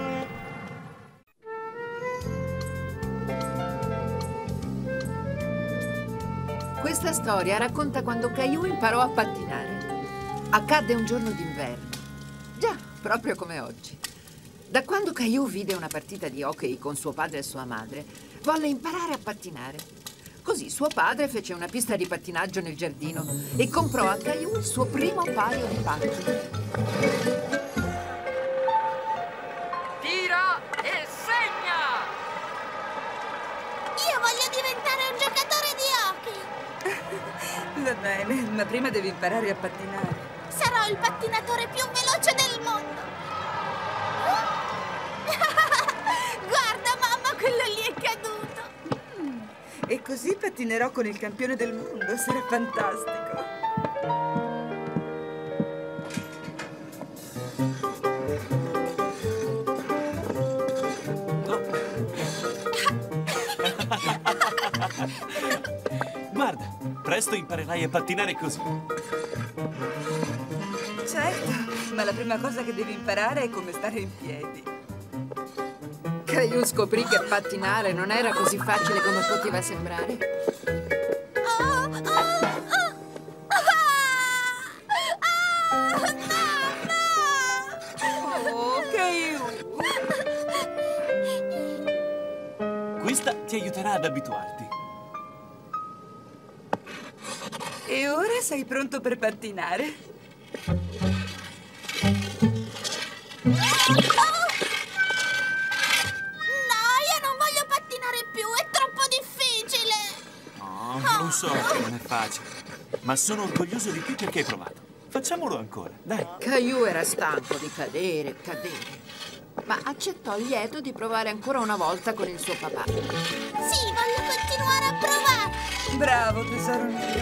Questa storia racconta quando Caillou imparò a pattinare. Accadde un giorno d'inverno. Già, proprio come oggi. Da quando Caillou vide una partita di hockey con suo padre e sua madre, volle imparare a pattinare. Così suo padre fece una pista di pattinaggio nel giardino e comprò a Caillou il suo primo paio di pacchi. Tira e segna! Io voglio diventare un giocatore di hockey. Va bene, ma prima devi imparare a pattinare. Sarò il pattinatore più veloce del mondo. Guarda, mamma, quello lì è caduto. Mm. E così pattinerò con il campione del mondo. Sarà fantastico. Guarda, presto imparerai a pattinare così. Certo, ma la prima cosa che devi imparare è come stare in piedi. Caillou scoprì che pattinare non era così facile come poteva sembrare. Oh, oh, oh. Oh, no, no. Oh, Caillou! Questa ti aiuterà ad abituarti. E ora sei pronto per pattinare? Lo so che non è facile, ma sono orgoglioso di te perché hai provato. Facciamolo ancora, dai. Caillou era stanco di cadere, cadere, ma accettò lieto di provare ancora una volta con il suo papà. Sì, voglio continuare a provare. Bravo, tesoro mio.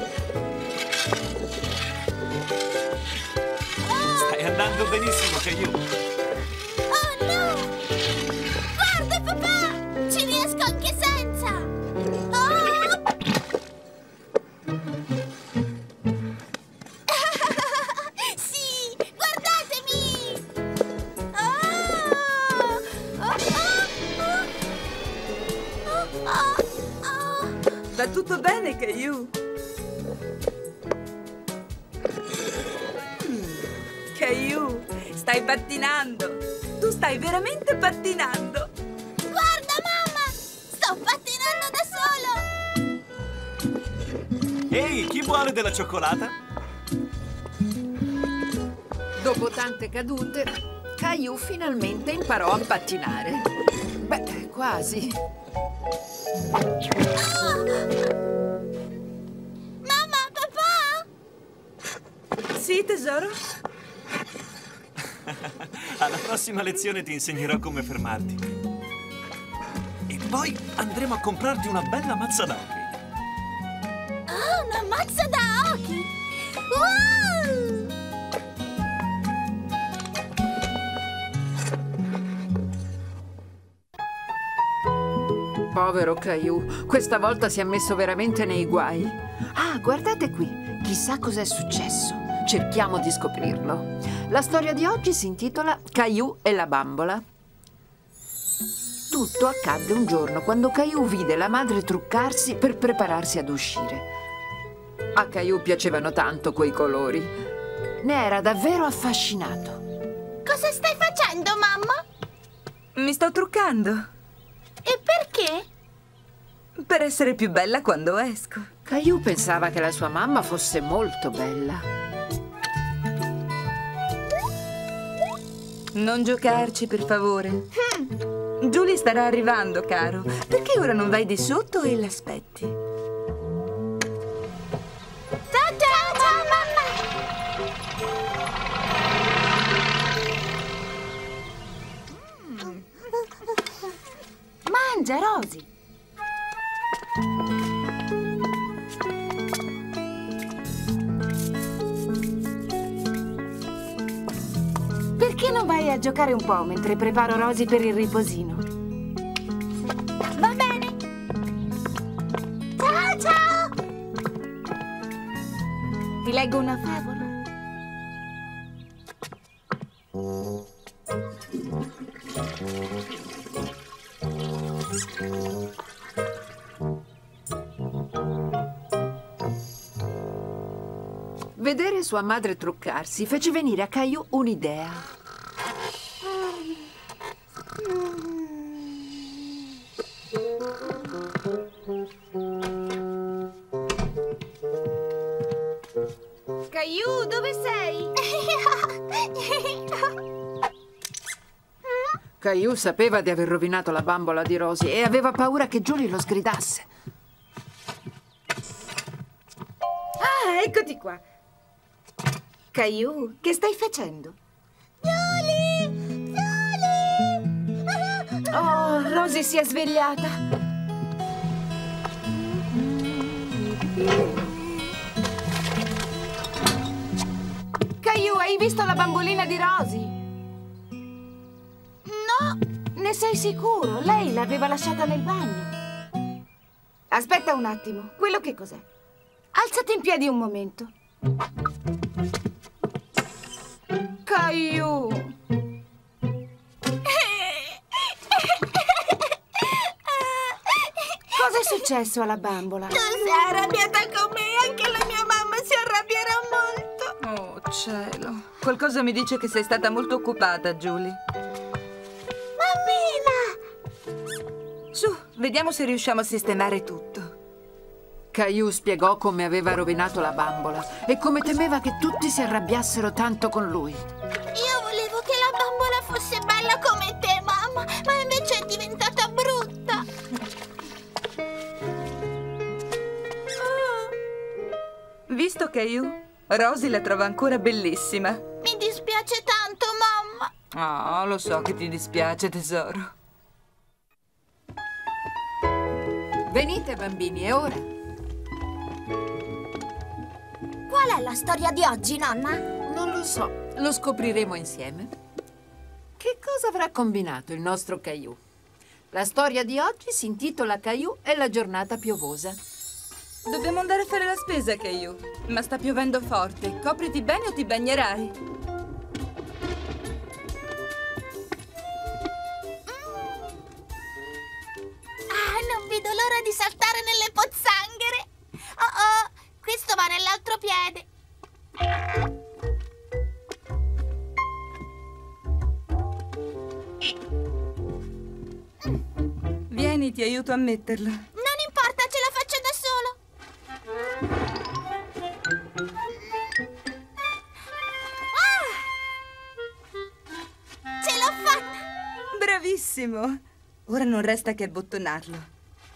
Stai andando benissimo, Caillou. Oh no! Guarda, papà! Ci riesco anche senza! Oh! Sì! Guardatemi! Oh! Oh, oh, oh, oh. Va tutto bene, Caillou? Caillou, stai pattinando! Tu stai veramente pattinando! Guarda, mamma! Sto pattinando da solo! Ehi, chi vuole della cioccolata? Dopo tante cadute, Caillou finalmente imparò a pattinare. Beh, quasi. Oh! Mamma, papà? Sì, tesoro? Alla prossima lezione ti insegnerò come fermarti. E poi andremo a comprarti una bella mazza da hockey. Oh, una mazza da hockey! Wow! Povero Caillou, questa volta si è messo veramente nei guai. Ah, guardate qui, chissà cos'è successo. Cerchiamo di scoprirlo. La storia di oggi si intitola Caillou e la bambola. Tutto accadde un giorno quando Caillou vide la madre truccarsi per prepararsi ad uscire. A Caillou piacevano tanto quei colori. Ne era davvero affascinato. Cosa stai facendo, mamma? Mi sto truccando. E perché? Per essere più bella quando esco. Caillou pensava che la sua mamma fosse molto bella. Non giocarci, per favore. Mm. Julie starà arrivando, caro. Perché ora non vai di sotto e l'aspetti? Ciao, ciao, ciao, mamma! mangia Rosy. Perché non vai a giocare un po' mentre preparo Rosy per il riposino? Va bene. Ciao, ciao. Ti leggo una favola? Vedere sua madre truccarsi fece venire a Caillou un'idea. Caillou, dove sei? Caillou sapeva di aver rovinato la bambola di Rosy e aveva paura che Julie lo sgridasse. Ah, eccoti qua. Caillou, che stai facendo? Julie! Julie! Oh, Rosy si è svegliata. Caillou, hai visto la bambolina di Rosy? No. Ne sei sicuro? Lei l'aveva lasciata nel bagno. Aspetta un attimo. Quello che cos'è? Alzati in piedi un momento. Caillou! Cosa è successo alla bambola? Tu sei arrabbiata con me, anche la mia mamma si arrabbierà molto. Oh, cielo. Qualcosa mi dice che sei stata molto occupata, Julie. Mammina! Su, vediamo se riusciamo a sistemare tutto. Caillou spiegò come aveva rovinato la bambola e come temeva che tutti si arrabbiassero tanto con lui. Io volevo che la bambola fosse bella come te, mamma, ma invece è diventata brutta. Oh. Visto, Caillou? Rosy la trova ancora bellissima. Mi dispiace tanto, mamma. Oh, lo so che ti dispiace, tesoro. Venite, bambini, è ora. Qual è la storia di oggi, nonna? Non lo so, lo scopriremo insieme. Che cosa avrà combinato il nostro Caillou? La storia di oggi si intitola Caillou e la giornata piovosa. Dobbiamo andare a fare la spesa, Caillou. Ma sta piovendo forte. Copriti bene o ti bagnerai. Ah, non vedo l'ora di saltare nelle pozzanghere. Oh oh, questo va nell'altro piede. Vieni, ti aiuto a metterla. Non importa, ce la faccio da solo. Ah! Ce l'ho fatta! Bravissimo! Ora non resta che abbottonarlo.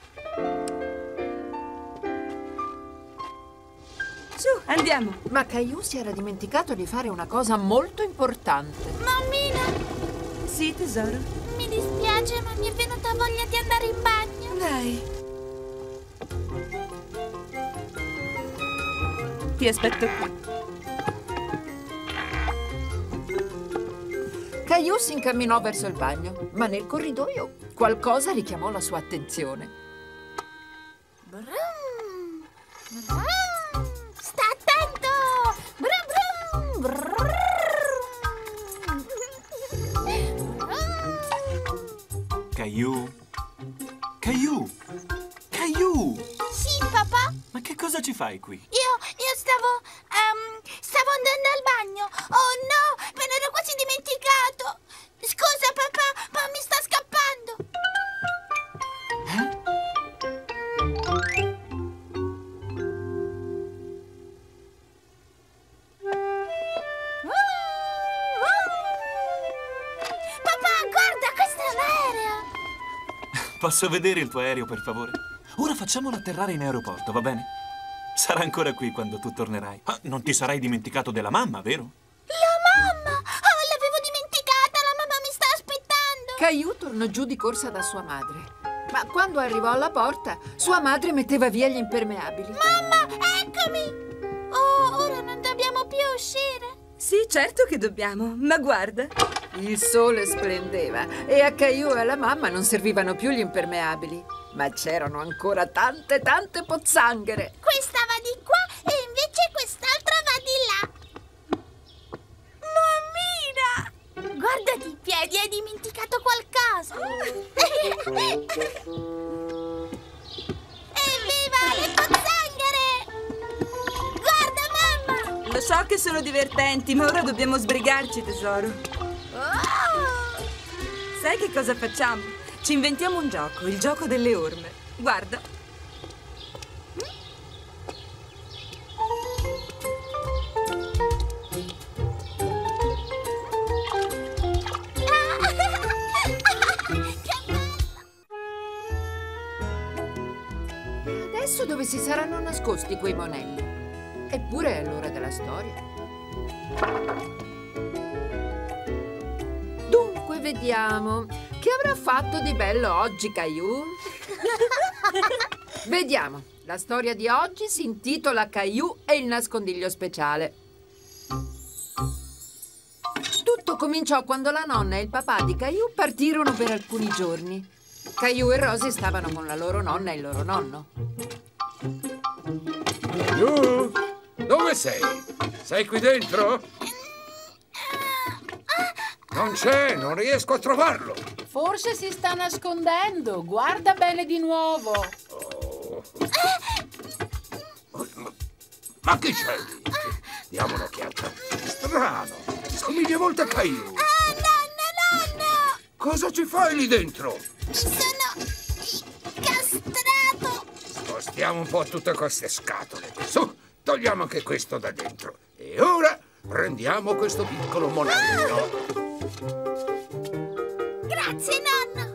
Su, andiamo! Ma Caillou si era dimenticato di fare una cosa molto importante. Mammina! Sì, tesoro? Mi dispiace, ma mi è venuta voglia di andare in bagno. Dai! Ti aspetto qui. Caillou si incamminò verso il bagno, ma nel corridoio qualcosa richiamò la sua attenzione. Brum, brum. Sta attento! Brum, brum, brum. Caillou? Caillou? Caillou? Sì, papà? Ma che cosa ci fai qui? Io, io stavo, ehm, stavo andando al bagno. Oh no, me ne ero quasi dimenticato. Scusa, papà, ma mi sta scappando. Papà, guarda, questo è un aereo. Posso vedere il tuo aereo, per favore? Ora facciamolo atterrare in aeroporto, va bene? Sarà ancora qui quando tu tornerai. Ah, non ti sarai dimenticato della mamma, vero? La mamma! Oh, l'avevo dimenticata! La mamma mi sta aspettando! Caillou tornò giù di corsa da sua madre. Ma quando arrivò alla porta, sua madre metteva via gli impermeabili. Mamma, eccomi! Oh, ora non dobbiamo più uscire. Sì, certo che dobbiamo, ma guarda. Il sole splendeva e a Caillou e alla mamma non servivano più gli impermeabili, ma c'erano ancora tante, tante pozzanghere. Questa va di qua e invece quest'altra va di là. Mammina! Guardati i piedi, hai dimenticato qualcosa. Evviva le pozzanghere! Guarda, mamma! Lo so che sono divertenti, ma ora dobbiamo sbrigarci, tesoro. Oh! Sai che cosa facciamo? Ci inventiamo un gioco, il gioco delle orme. Guarda. Adesso dove si saranno nascosti quei monelli? Eppure è l'ora della storia. Dunque, vediamo. Che avrà fatto di bello oggi, Caillou? Vediamo. La storia di oggi si intitola Caillou e il nascondiglio speciale. Tutto cominciò quando la nonna e il papà di Caillou partirono per alcuni giorni. Caillou e Rosie stavano con la loro nonna e il loro nonno. Caillou, dove sei? Sei qui dentro? Non c'è, non riesco a trovarlo. Forse si sta nascondendo. Guarda bene di nuovo. Oh. Ma, ma che c'è lì? Diamo un'occhiata. Strano, somiglia molto a Caillou. Ah, nonno, nonno! Cosa ci fai lì dentro? Mi sono incastrato. Spostiamo un po' tutte queste scatole. Su, togliamo anche questo da dentro. E ora prendiamo questo piccolo monellino. Ah! Grazie, nonno.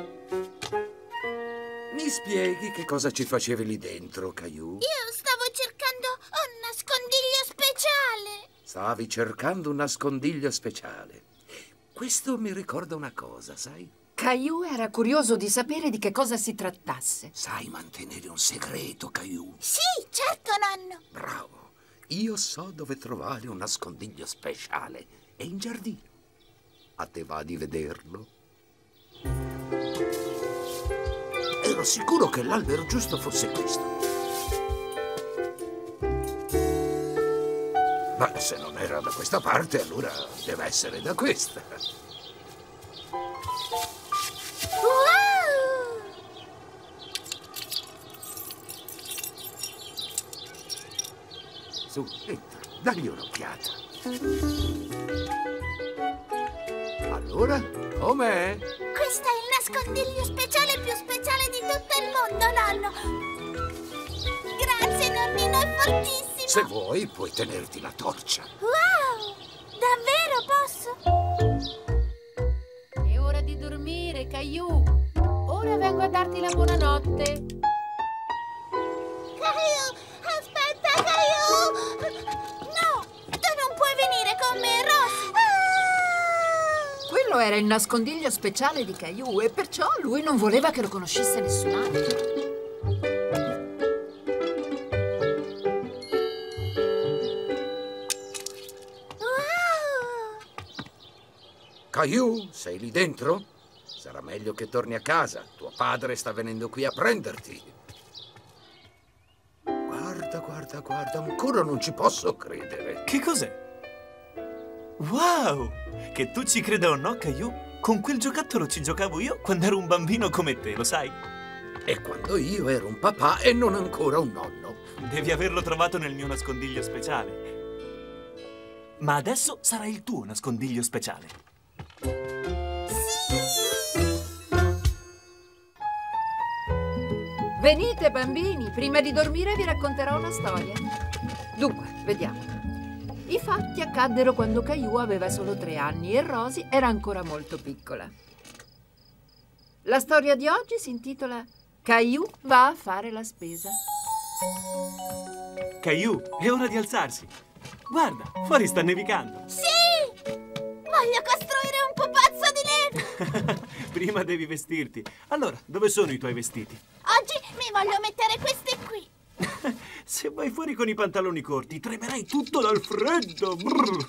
Mi spieghi che cosa ci facevi lì dentro, Caillou? Io stavo cercando un nascondiglio speciale. Stavi cercando un nascondiglio speciale. Questo mi ricorda una cosa, sai? Caillou era curioso di sapere di che cosa si trattasse. Sai mantenere un segreto, Caillou? Sì, certo, nonno. Bravo. Io so dove trovare un nascondiglio speciale. È in giardino. A te va di vederlo? Ero sicuro che l'albero giusto fosse questo. Ma se non era da questa parte, allora deve essere da questa. Wow! Su, entra, dagli un'occhiata. Allora, com'è? Questo è il nascondiglio speciale più speciale di tutto il mondo, nonno. Grazie, nonnino, è fortissimo. Se vuoi, puoi tenerti la torcia. Wow! Davvero posso? È ora di dormire, Caillou. Ora vengo a darti la buonanotte. Caillou, aspetta, Caillou! No, tu non puoi venire con me, Rosie. Quello era il nascondiglio speciale di Caillou e perciò lui non voleva che lo conoscesse nessun altro. Caillou, sei lì dentro? Sarà meglio che torni a casa. Tuo padre sta venendo qui a prenderti. Guarda, guarda, guarda, ancora non ci posso credere. Che cos'è? Wow! Che tu ci creda o no, Caillou, con quel giocattolo ci giocavo io quando ero un bambino come te, lo sai? E quando io ero un papà e non ancora un nonno. Devi averlo trovato nel mio nascondiglio speciale. Ma adesso sarà il tuo nascondiglio speciale. Venite, bambini, prima di dormire vi racconterò una storia. Dunque, vediamo. I fatti accaddero quando Caillou aveva solo tre anni e Rosie era ancora molto piccola. La storia di oggi si intitola Caillou va a fare la spesa. Caillou, è ora di alzarsi. Guarda, fuori sta nevicando. Sì! Voglio costruire un pupazzo di neve! prima devi vestirti. Allora, dove sono i tuoi vestiti? Oggi mi voglio mettere questi qui. Se vai fuori con i pantaloni corti, tremerai tutto dal freddo. Brr.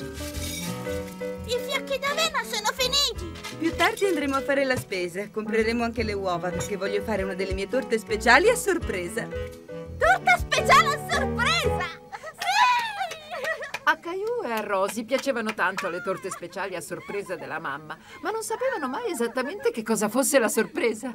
I fiocchi d'avena sono finiti. Più tardi andremo a fare la spesa. Compreremo anche le uova perché voglio fare una delle mie torte speciali a sorpresa. Torta speciale a sorpresa! Sì! A Caillou e a Rosie piacevano tanto le torte speciali a sorpresa della mamma, ma non sapevano mai esattamente che cosa fosse la sorpresa.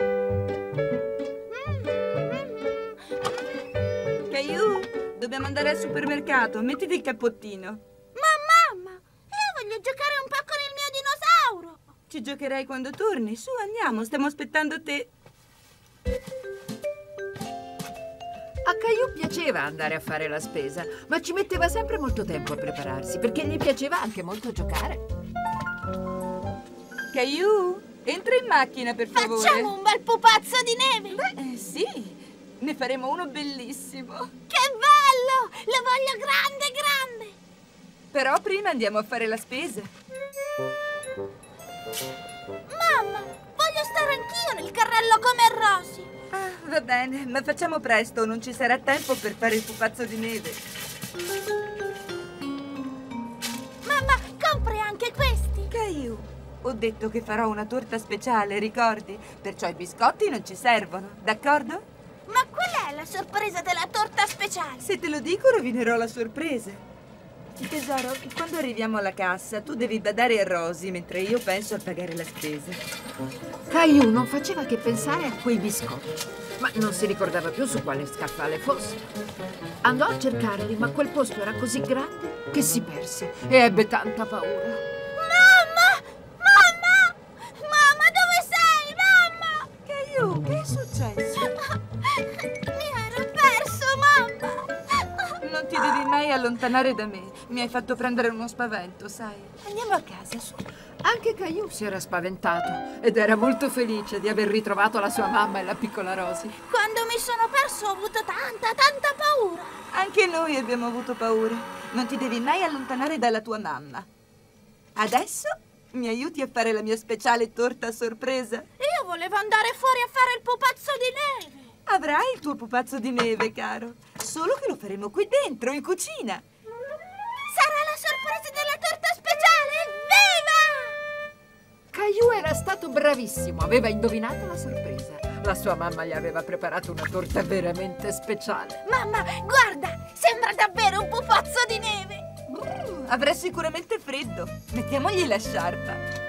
Caillou, dobbiamo andare al supermercato. Mettiti il cappottino. Ma mamma, io voglio giocare un po' con il mio dinosauro. Ci giocherai quando torni. Su, andiamo, stiamo aspettando te. A Caillou piaceva andare a fare la spesa, ma ci metteva sempre molto tempo a prepararsi, perché gli piaceva anche molto giocare. Caillou, entra in macchina, per favore. Facciamo un bel pupazzo di neve. Beh, eh, sì. Ne faremo uno bellissimo. Che bello! Lo voglio grande, grande. Però prima andiamo a fare la spesa. Mamma, voglio stare anch'io nel carrello come Rosie. Ah, va bene, ma facciamo presto, non ci sarà tempo per fare il pupazzo di neve. Mamma, compri anche questi. Caillou, ho detto che farò una torta speciale, ricordi? Perciò i biscotti non ci servono, d'accordo? Ma qual è la sorpresa della torta speciale? Se te lo dico rovinerò la sorpresa. Tesoro, quando arriviamo alla cassa tu devi badare a Rosie mentre io penso a pagare la spesa. Caillou non faceva che pensare a quei biscotti, ma non si ricordava più su quale scaffale fosse. Andò a cercarli, ma quel posto era così grande che si perse e ebbe tanta paura. Mamma! Mamma! Mamma, dove sei? Mamma! Caillou, che è successo? Mi ero perso, mamma! Non ti devi mai allontanare da me. Mi hai fatto prendere uno spavento, sai. Andiamo a casa, su. Anche Caillou si era spaventato ed era molto felice di aver ritrovato la sua mamma e la piccola Rosie. Quando mi sono perso ho avuto tanta, tanta paura. Anche noi abbiamo avuto paura. Non ti devi mai allontanare dalla tua mamma. Adesso mi aiuti a fare la mia speciale torta a sorpresa? Io volevo andare fuori a fare il pupazzo di neve. Avrai il tuo pupazzo di neve, caro. Solo che lo faremo qui dentro, in cucina. Sarà la sorpresa della torta speciale! Viva! Caillou era stato bravissimo, aveva indovinato la sorpresa. La sua mamma gli aveva preparato una torta veramente speciale. Mamma, guarda! Sembra davvero un pupazzo di neve! Brr, avrà sicuramente freddo. Mettiamogli la sciarpa.